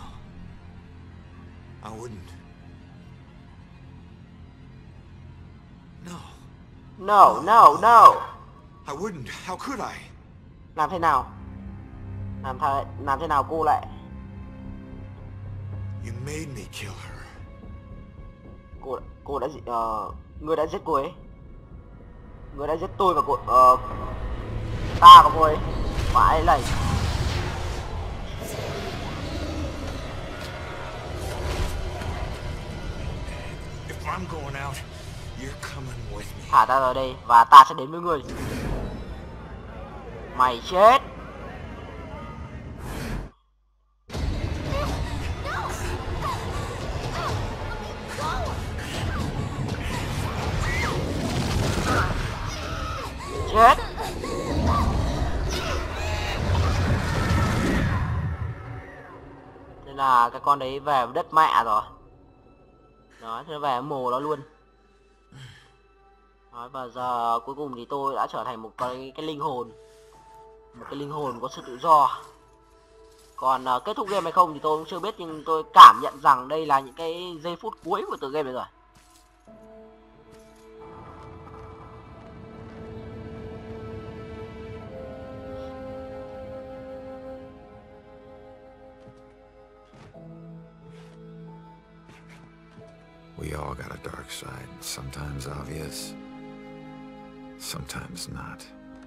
I wouldn't. No. No, no, no. I wouldn't. How could I? Làm thế nào? Làm thế làm thế nào cô lại? You made me kill her. Cô cô đã uh, người đã giết cô ấy. Người đã giết tôi và cô uh, ta và cô ấy. Phải lầy. If I'm going out, you're coming with me. Thả ta ra đây và ta sẽ đến với người. Mày chết. Chết. Thế là cái con đấy về đất mẹ rồi. Đó, thế về mồ nó luôn. Đó, và giờ cuối cùng thì tôi đã trở thành một cái cái linh hồn, một cái linh hồn có sự tự do. Còn uh, kết thúc game hay không thì tôi cũng chưa biết, nhưng tôi cảm nhận rằng đây là những cái giây phút cuối của tựa game này rồi. We all got a dark side, sometimes obvious, sometimes not.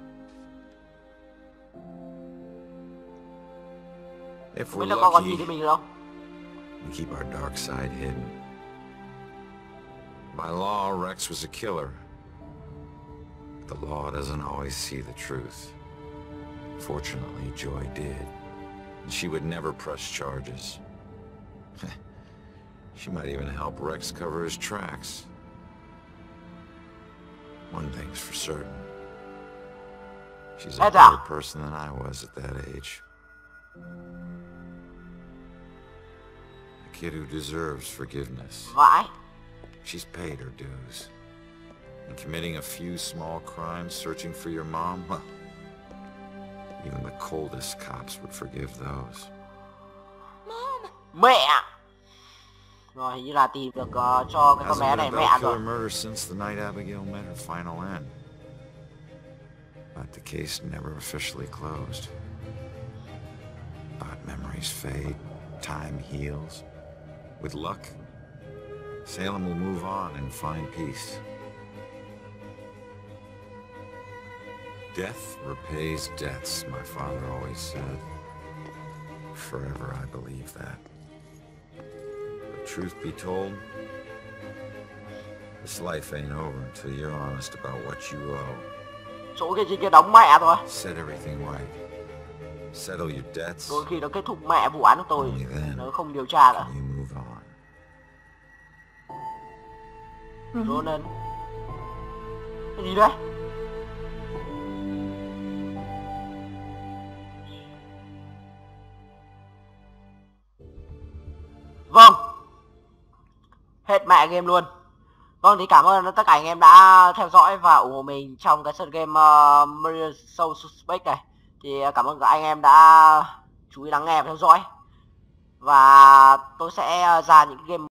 If Không we're biết là con có lucky, nhìn thấy mình không? we keep our dark side hidden. By law, Rex was a killer. The law doesn't always see the truth. Fortunately, Joy did. And she would never press charges. She might even help Rex cover his tracks. One thing's for certain. She's a better person than I was at that age. A kid who deserves forgiveness. Vãi. She's paid her dues. And committing a few small crimes, searching for your mom, well, even the coldest cops would forgive those. Mom! Mẹ! Rồi, hình như là tìm được uh, cho cái con bé này mẹ rồi. Murder since the night Abigail met her final end. But the case never officially closed. But memories fade, time heals. With luck, Salem will move on and find peace. Death repays debts, my father always said. Forever I believe that. But truth be told, this life ain't over until you're honest about what you owe. Chỗ kia kia đóng mẹ rồi. Set everything right. Settle your debts. Đôi khi nó kết thúc mẹ vụ án của tôi. Only then Nó không điều tra nữa. can you move on. Ronan. Cái gì đây? Vâng. Hết mẹ game luôn. Vâng thì cảm ơn tất cả anh em đã theo dõi và ủng hộ mình trong cái search game uh, Murder Soul Suspect này. Thì cảm ơn các anh em đã chú ý lắng nghe và theo dõi. Và tôi sẽ ra những game